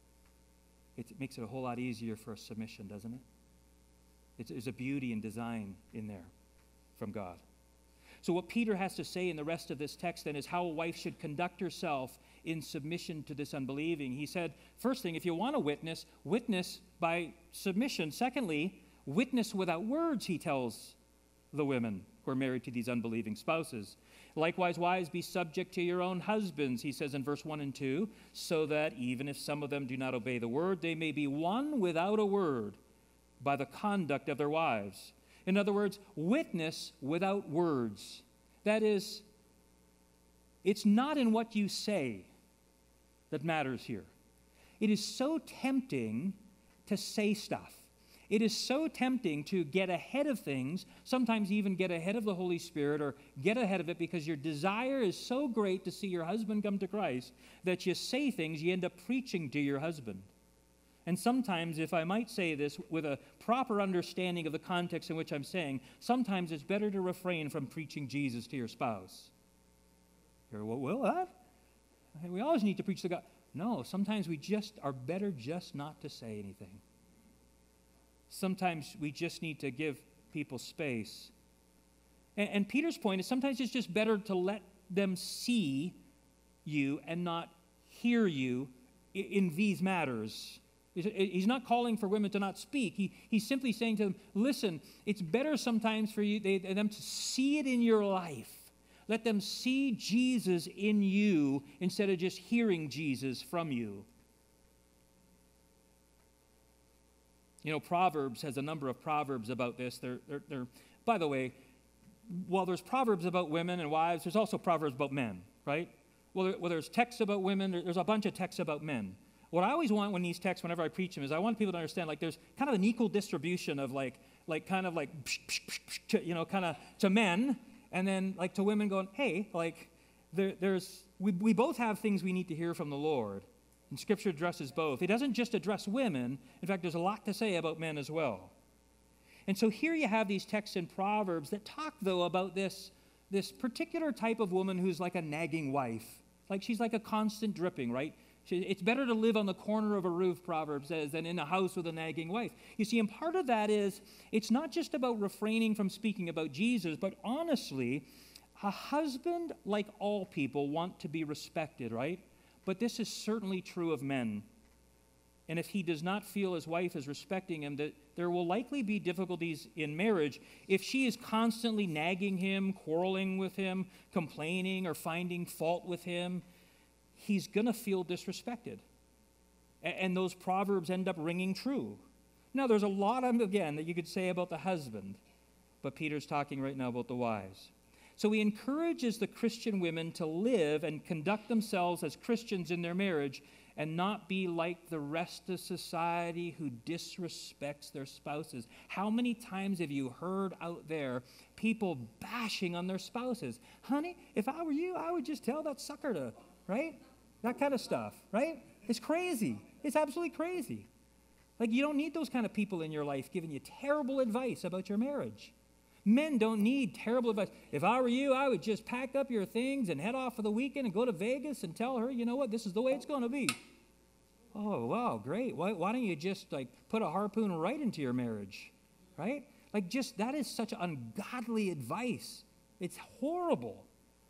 It makes it a whole lot easier for a submission, doesn't it? It's, there's a beauty and design in there from God. So what Peter has to say in the rest of this text then is how a wife should conduct herself in submission to this unbelieving. He said, first thing, if you want to witness, witness by submission. Secondly, witness without words, he tells the women who are married to these unbelieving spouses. Likewise, wives, be subject to your own husbands, he says in verse one and two, so that even if some of them do not obey the word, they may be won without a word by the conduct of their wives. In other words, witness without words. That is, it's not in what you say that matters here. It is so tempting to say stuff. It is so tempting to get ahead of things, sometimes even get ahead of the Holy Spirit or get ahead of it because your desire is so great to see your husband come to Christ that you say things, you end up preaching to your husband. And sometimes, if I might say this with a proper understanding of the context in which I'm saying, sometimes it's better to refrain from preaching Jesus to your spouse. You're, well, well, what? We always need to preach the God. No, sometimes we just are better just not to say anything. Sometimes we just need to give people space. And, and Peter's point is sometimes it's just better to let them see you and not hear you in, in these matters. He's not calling for women to not speak. He, he's simply saying to them, listen, it's better sometimes for you they, them to see it in your life. Let them see Jesus in you instead of just hearing Jesus from you. You know, Proverbs has a number of proverbs about this. They're, they're, they're, by the way, while there's proverbs about women and wives, there's also proverbs about men, right? Well, there, well there's texts about women. There, there's a bunch of texts about men. What I always want when these texts, whenever I preach them, is I want people to understand, like, there's kind of an equal distribution of, like, like kind of like, you know, kind of to men, and then, like, to women going, hey, like, there, there's, we, we both have things we need to hear from the Lord. And Scripture addresses both. It doesn't just address women. In fact, there's a lot to say about men as well. And so here you have these texts in Proverbs that talk, though, about this, this particular type of woman who's like a nagging wife. Like she's like a constant dripping, right? She, it's better to live on the corner of a roof, Proverbs says, than in a house with a nagging wife. You see, and part of that is, it's not just about refraining from speaking about Jesus, but honestly, a husband, like all people, want to be respected, right? But this is certainly true of men. And if he does not feel his wife is respecting him, that there will likely be difficulties in marriage if she is constantly nagging him, quarreling with him, complaining or finding fault with him. He's going to feel disrespected. And those proverbs end up ringing true. Now, there's a lot, again, that you could say about the husband, but Peter's talking right now about the wives. So he encourages the Christian women to live and conduct themselves as Christians in their marriage and not be like the rest of society who disrespects their spouses. How many times have you heard out there people bashing on their spouses? Honey, if I were you, I would just tell that sucker to, right? That kind of stuff, right? It's crazy. It's absolutely crazy. Like, you don't need those kind of people in your life giving you terrible advice about your marriage. Men don't need terrible advice. If I were you, I would just pack up your things and head off for the weekend and go to Vegas and tell her, you know what, this is the way it's going to be. Oh, wow, great. Why, why don't you just, like, put a harpoon right into your marriage, right? Like, just, that is such ungodly advice. It's horrible.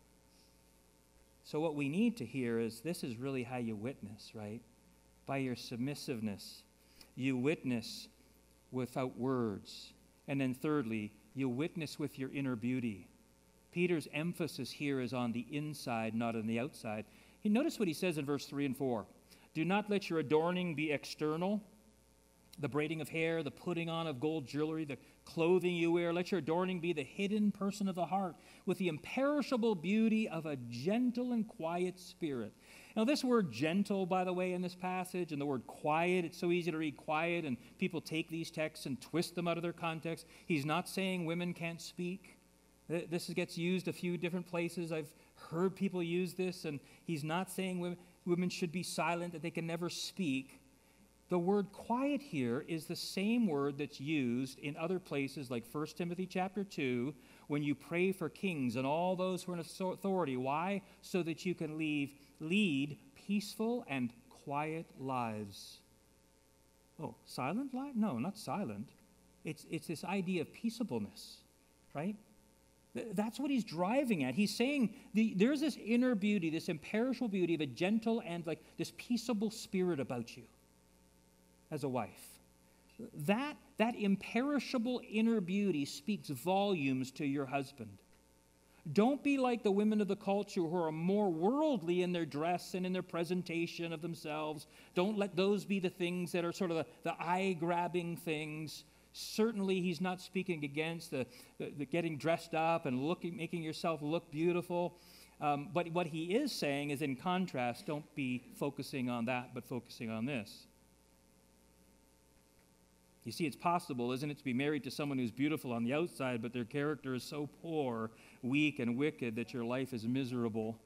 So what we need to hear is this is really how you witness, right? By your submissiveness. you witness without words. And then thirdly, you witness with your inner beauty. Peter's emphasis here is on the inside, not on the outside. You notice what he says in verse three and four. Do not let your adorning be external, the braiding of hair, the putting on of gold jewelry, the clothing you wear. Let your adorning be the hidden person of the heart, with the imperishable beauty of a gentle and quiet spirit. Now, this word gentle, by the way, in this passage, and the word quiet, it's so easy to read quiet, and people take these texts and twist them out of their context. He's not saying women can't speak. This gets used a few different places. I've heard people use this, and he's not saying women, women should be silent, that they can never speak. The word quiet here is the same word that's used in other places like First Timothy chapter two, when you pray for kings and all those who are in authority. Why? So that you can leave, lead peaceful and quiet lives. Oh, silent life? No, not silent. It's, it's this idea of peaceableness, right? That's what he's driving at. He's saying the, there's this inner beauty, this imperishable beauty of a gentle and like this peaceable spirit about you as a wife. That, that imperishable inner beauty speaks volumes to your husband. Don't be like the women of the culture who are more worldly in their dress and in their presentation of themselves. Don't let those be the things that are sort of the, the eye-grabbing things. Certainly, he's not speaking against the, the, the getting dressed up and looking, making yourself look beautiful. Um, but what he is saying is, in contrast, don't be focusing on that, but focusing on this. You see, it's possible, isn't it, to be married to someone who's beautiful on the outside, but their character is so poor, weak, and wicked that your life is miserable.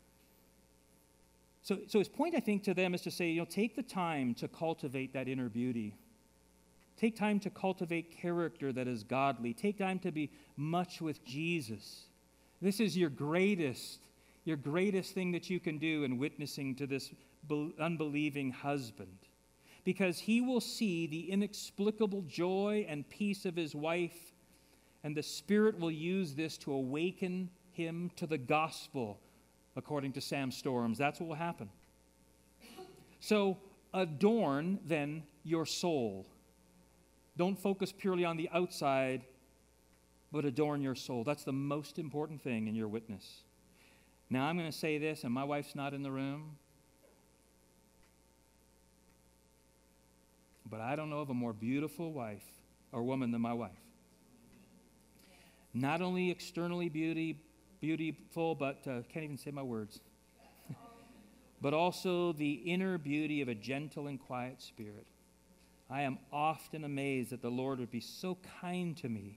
So, so his point, I think, to them is to say, you know, take the time to cultivate that inner beauty. Take time to cultivate character that is godly. Take time to be much with Jesus. This is your greatest, your greatest thing that you can do in witnessing to this unbelieving husband. Because he will see the inexplicable joy and peace of his wife, and the Spirit will use this to awaken him to the gospel, according to Sam Storms. That's what will happen. So adorn, then, your soul. Don't focus purely on the outside, but adorn your soul. That's the most important thing in your witness. Now, I'm going to say this, and my wife's not in the room, but I don't know of a more beautiful wife or woman than my wife. Not only externally beauty, beautiful, but uh, can't even say my words, but also the inner beauty of a gentle and quiet spirit. I am often amazed that the Lord would be so kind to me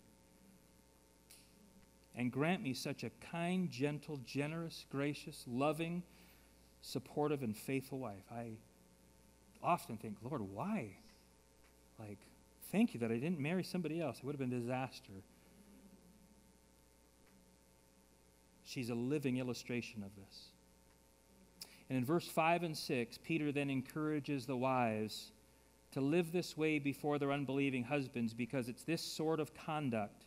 and grant me such a kind, gentle, generous, gracious, loving, supportive, and faithful wife. I often think, Lord, why? Like, thank you that I didn't marry somebody else. It would have been a disaster. She's a living illustration of this. And in verse five and six, Peter then encourages the wives to live this way before their unbelieving husbands, because it's this sort of conduct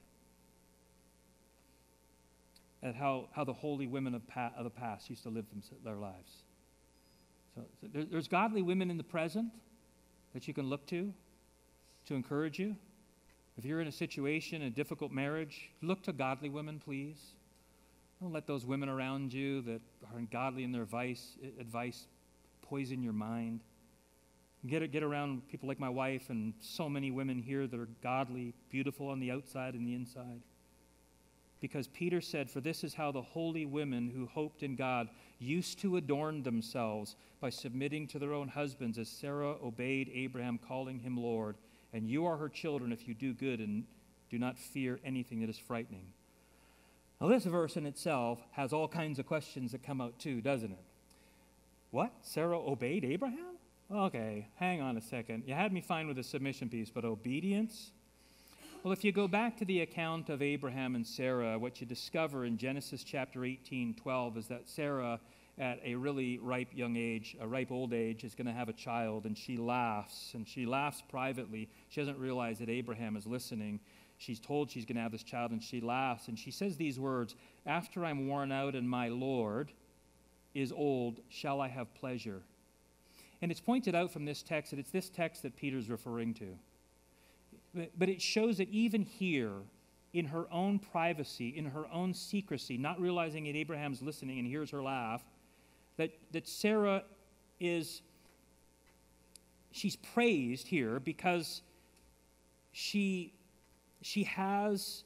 at how, how the holy women of, pa- of the past used to live them, their lives. So, so there, there's godly women in the present that you can look to to encourage you. If you're in a situation, a difficult marriage, look to godly women, please. Don't let those women around you that are ungodly in their advice, advice poison your mind. Get, get around people like my wife and so many women here that are godly, beautiful on the outside and the inside. Because Peter said, for this is how the holy women who hoped in God used to adorn themselves, by submitting to their own husbands, as Sarah obeyed Abraham, calling him Lord. And you are her children if you do good and do not fear anything that is frightening. Now, this verse in itself has all kinds of questions that come out too, doesn't it? What? Sarah obeyed Abraham? Okay, hang on a second. You had me fine with the submission piece, but obedience? Well, if you go back to the account of Abraham and Sarah, what you discover in Genesis chapter eighteen, twelve is that Sarah, at a really ripe young age, a ripe old age, is going to have a child, and she laughs, and she laughs privately. She doesn't realize that Abraham is listening. She's told she's going to have this child, and she laughs, and she says these words, after I'm worn out and my Lord is old, shall I have pleasure? And it's pointed out from this text that it's this text that Peter's referring to. But, but it shows that even here, in her own privacy, in her own secrecy, not realizing that Abraham's listening and hears her laugh, that, that Sarah is, she's praised here because she, she has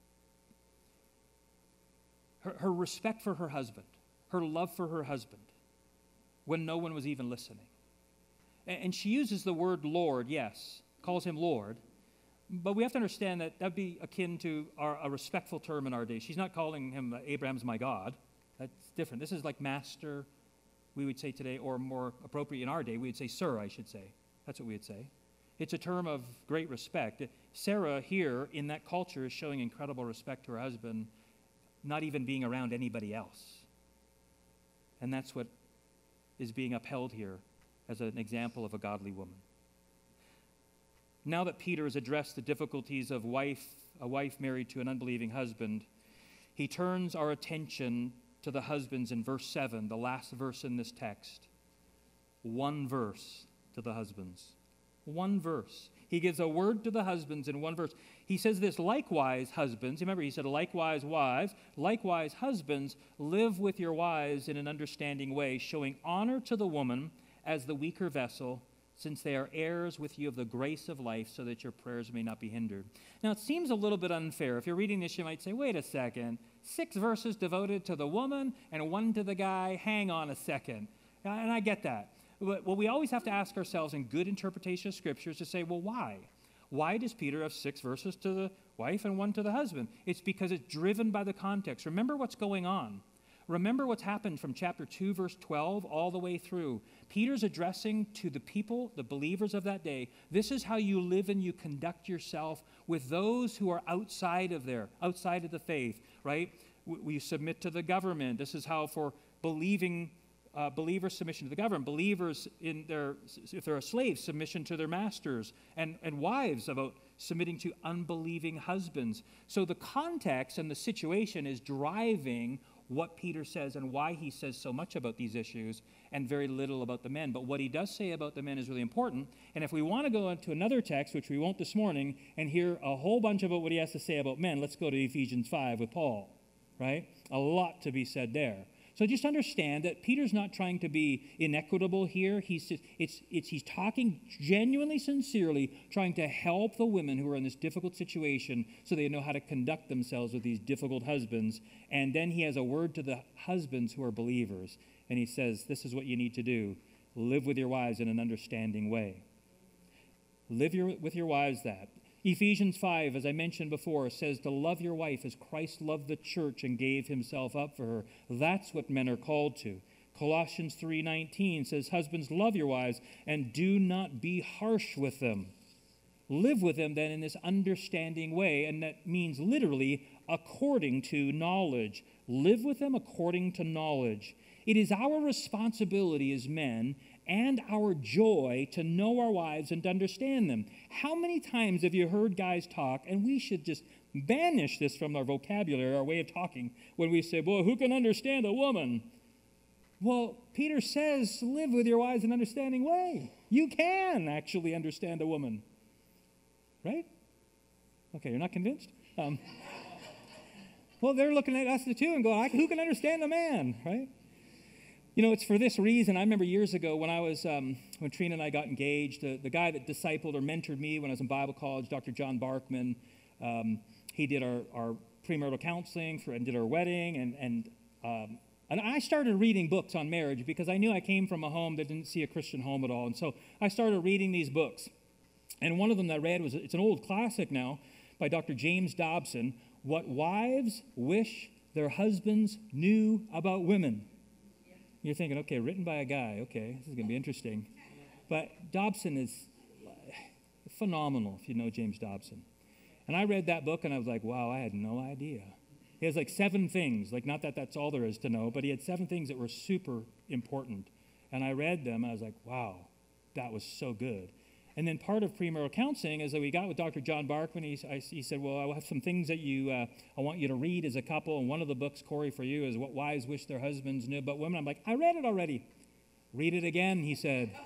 her, her respect for her husband, her love for her husband, when no one was even listening. And, and she uses the word Lord, yes, calls him Lord, but we have to understand that that would be akin to our, a respectful term in our day. She's not calling him uh, Abraham's my God. That's different. This is like master, we would say today, or more appropriate in our day, we would say sir, I should say. That's what we would say. It's a term of great respect. Sarah here in that culture is showing incredible respect to her husband, not even being around anybody else. And that's what is being upheld here as an example of a godly woman. Now that Peter has addressed the difficulties of wife, a wife married to an unbelieving husband, he turns our attention to the husbands in verse seven, the last verse in this text. One verse to the husbands. One verse. He gives a word to the husbands in one verse. He says this, likewise, husbands. Remember, he said, likewise, wives. Likewise, husbands, live with your wives in an understanding way, showing honor to the woman as the weaker vessel, since they are heirs with you of the grace of life, so that your prayers may not be hindered. Now, it seems a little bit unfair. If you're reading this, you might say, wait a second. Six verses devoted to the woman and one to the guy. Hang on a second. And I get that. But what we always have to ask ourselves in good interpretation of Scripture is to say, well, why? Why does Peter have six verses to the wife and one to the husband? It's because it's driven by the context. Remember what's going on. Remember what's happened from chapter two, verse twelve, all the way through. Peter's addressing to the people, the believers of that day, this is how you live and you conduct yourself with those who are outside of there, outside of the faith, right? We submit to the government. This is how for believing uh, believers, submission to the government. Believers, in their, if they're a slave, submission to their masters. And, and wives, about submitting to unbelieving husbands. So the context and the situation is driving what Peter says and why he says so much about these issues and very little about the men. But what he does say about the men is really important. And if we want to go into another text, which we won't this morning, and hear a whole bunch about what he has to say about men, let's go to Ephesians five with Paul, right? A lot to be said there. So just understand that Peter's not trying to be inequitable here. He's just, it's, it's, he's talking genuinely, sincerely, trying to help the women who are in this difficult situation so they know how to conduct themselves with these difficult husbands. And then he has a word to the husbands who are believers. And he says, this is what you need to do. Live with your wives in an understanding way. Live your, with your wives that. Ephesians five, as I mentioned before, says to love your wife as Christ loved the church and gave himself up for her. That's what men are called to. Colossians three nineteen says, husbands, love your wives and do not be harsh with them. Live with them then in this understanding way, and that means literally according to knowledge. Live with them according to knowledge. It is our responsibility as men and our joy to know our wives and to understand them. How many times have you heard guys talk, and we should just banish this from our vocabulary, our way of talking, when we say, boy, who can understand a woman? Well, Peter says, live with your wives in an understanding way. You can actually understand a woman. Right? Okay, you're not convinced? Um, well, they're looking at us too and going, who can understand a man? Right? You know, it's for this reason. I remember years ago when I was, um, when Trina and I got engaged, the, the guy that discipled or mentored me when I was in Bible college, Doctor John Barkman, um, he did our, our premarital counseling for, and did our wedding. And, and, um, and I started reading books on marriage because I knew I came from a home that didn't see a Christian home at all. And so I started reading these books. And one of them that I read was, it's an old classic now, by Doctor James Dobson, What Wives Wish Their Husbands Knew About Women. You're thinking, okay, written by a guy. Okay, this is going to be interesting. But Dobson is phenomenal, if you know James Dobson. And I read that book, and I was like, wow, I had no idea. He has like seven things, like not that that's all there is to know, but he had seven things that were super important. And I read them, and I was like, wow, that was so good. And then part of premarital counseling is that we got with Doctor John Barkman. He, I, he said, well, I have some things that you, uh, I want you to read as a couple. And one of the books, Cory, for you is What Wives Wish Their Husbands Knew About Women. I'm like, I read it already. Read it again, he said.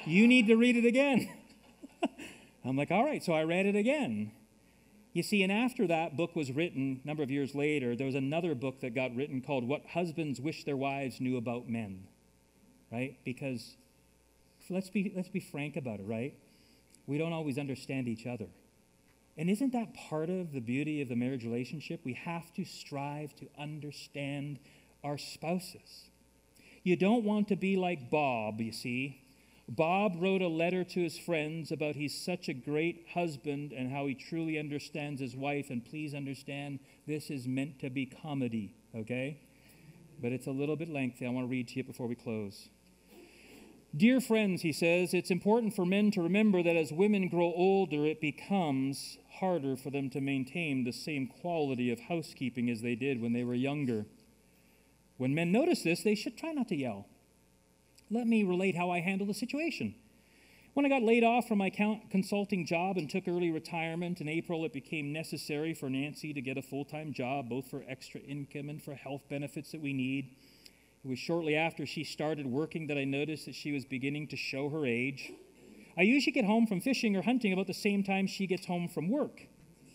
You need to read it again. I'm like, all right, so I read it again. You see, and after that book was written, a number of years later, there was another book that got written called What Husbands Wish Their Wives Knew About Men, right? Because let's be, let's be frank about it, right? We don't always understand each other. And isn't that part of the beauty of the marriage relationship? We have to strive to understand our spouses. You don't want to be like Bob, you see. Bob wrote a letter to his friends about he's such a great husband and how he truly understands his wife. And please understand, this is meant to be comedy, okay? But it's a little bit lengthy. I want to read to you before we close. Dear friends, he says, it's important for men to remember that as women grow older, it becomes harder for them to maintain the same quality of housekeeping as they did when they were younger. When men notice this, they should try not to yell. Let me relate how I handled the situation. When I got laid off from my consulting job and took early retirement in April, it became necessary for Nancy to get a full-time job, both for extra income and for health benefits that we need. It was shortly after she started working that I noticed that she was beginning to show her age. I usually get home from fishing or hunting about the same time she gets home from work.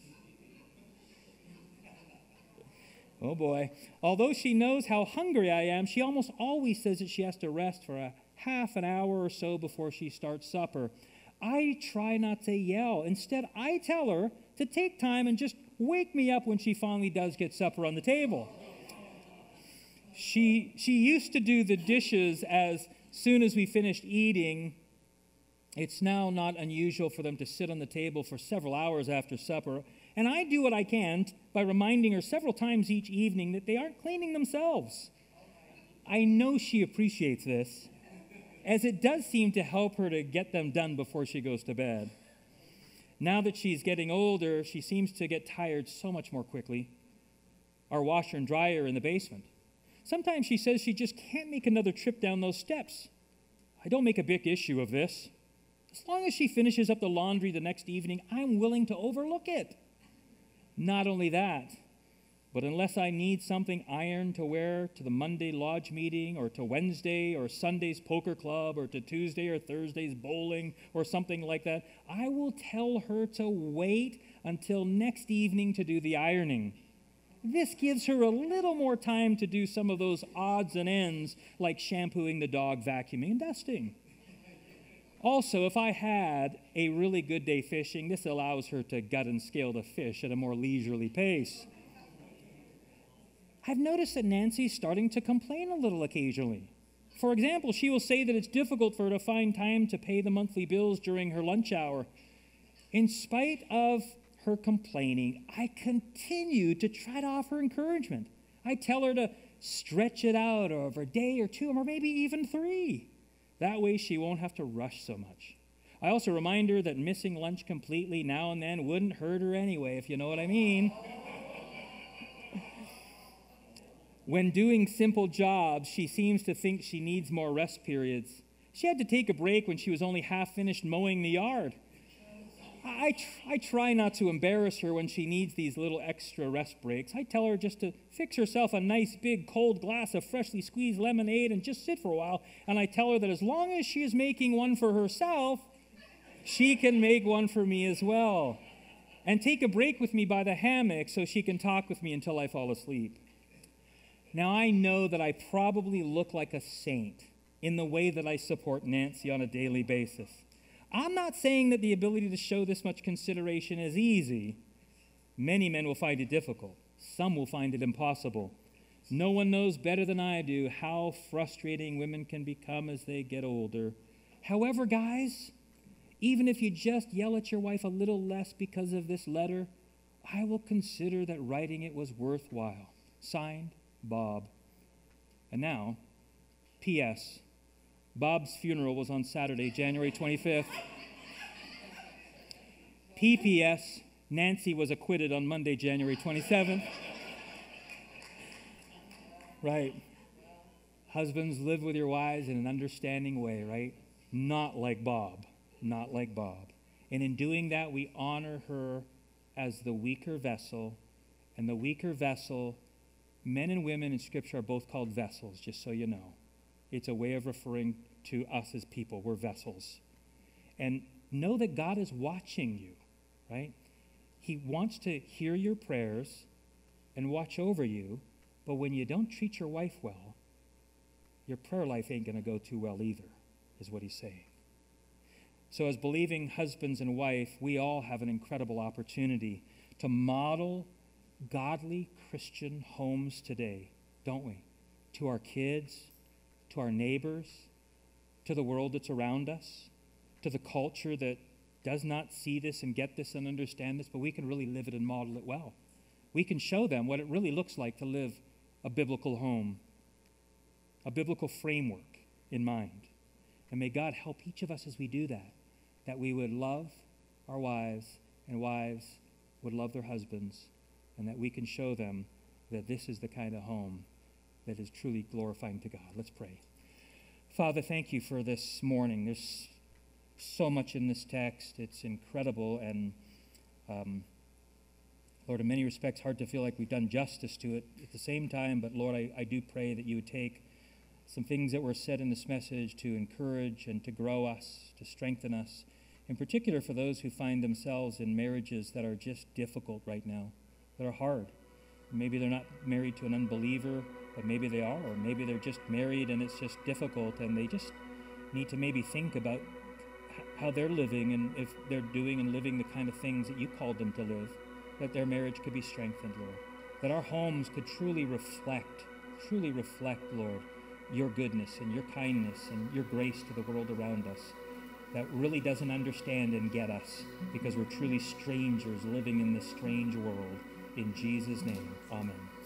Oh boy. Although she knows how hungry I am, she almost always says that she has to rest for a half an hour or so before she starts supper. I try not to yell. Instead, I tell her to take time and just wake me up when she finally does get supper on the table. She, she used to do the dishes as soon as we finished eating. It's now not unusual for them to sit on the table for several hours after supper. And I do what I can by reminding her several times each evening that they aren't cleaning themselves. I know she appreciates this, as it does seem to help her to get them done before she goes to bed. Now that she's getting older, she seems to get tired so much more quickly. Our washer and dryer are in the basement. Sometimes she says she just can't make another trip down those steps. I don't make a big issue of this. As long as she finishes up the laundry the next evening, I'm willing to overlook it. Not only that, but unless I need something ironed to wear to the Monday lodge meeting or to Wednesday or Sunday's poker club or to Tuesday or Thursday's bowling or something like that, I will tell her to wait until next evening to do the ironing. This gives her a little more time to do some of those odds and ends like shampooing the dog, vacuuming, and dusting. Also, if I had a really good day fishing, this allows her to gut and scale the fish at a more leisurely pace. I've noticed that Nancy's starting to complain a little occasionally. For example, she will say that it's difficult for her to find time to pay the monthly bills during her lunch hour. In spite of her complaining, I continue to try to offer encouragement. I tell her to stretch it out over a day or two, or maybe even three. That way she won't have to rush so much. I also remind her that missing lunch completely now and then wouldn't hurt her anyway, if you know what I mean. When doing simple jobs, she seems to think she needs more rest periods. She had to take a break when she was only half finished mowing the yard. I, tr- I try not to embarrass her when she needs these little extra rest breaks. I tell her just to fix herself a nice big cold glass of freshly squeezed lemonade and just sit for a while. And I tell her that as long as she is making one for herself, she can make one for me as well. And take a break with me by the hammock so she can talk with me until I fall asleep. Now, I know that I probably look like a saint in the way that I support Nancy on a daily basis. I'm not saying that the ability to show this much consideration is easy. Many men will find it difficult. Some will find it impossible. No one knows better than I do how frustrating women can become as they get older. However, guys, even if you just yell at your wife a little less because of this letter, I will consider that writing it was worthwhile. Signed, Bob. And now, P S Bob's funeral was on Saturday, January twenty-fifth. P P S Nancy was acquitted on Monday, January twenty-seventh. Right. Husbands, live with your wives in an understanding way, right? Not like Bob. Not like Bob. And in doing that, we honor her as the weaker vessel. And the weaker vessel, men and women in Scripture are both called vessels, just so you know. It's a way of referring to us as people. We're vessels. And know that God is watching you, right? He wants to hear your prayers and watch over you, but when you don't treat your wife well, your prayer life ain't going to go too well either, is what he's saying. So as believing husbands and wife, we all have an incredible opportunity to model godly Christian homes today, don't we? To our kids, to our neighbors, to the world that's around us, to the culture that does not see this and get this and understand this, but we can really live it and model it well. We can show them what it really looks like to live a biblical home, a biblical framework in mind. And may God help each of us as we do that, that we would love our wives and wives would love their husbands, and that we can show them that this is the kind of home that is truly glorifying to God. Let's pray. Father, thank you for this morning. There's so much in this text. It's incredible, and um, Lord, in many respects, hard to feel like we've done justice to it at the same time, but Lord, I, I do pray that you would take some things that were said in this message to encourage and to grow us, to strengthen us, in particular for those who find themselves in marriages that are just difficult right now, that are hard. Maybe they're not married to an unbeliever, but maybe they are, or maybe they're just married and it's just difficult, and they just need to maybe think about how they're living and if they're doing and living the kind of things that you called them to live, that their marriage could be strengthened, Lord. That our homes could truly reflect, truly reflect, Lord, your goodness and your kindness and your grace to the world around us that really doesn't understand and get us because we're truly strangers living in this strange world. In Jesus' name, amen.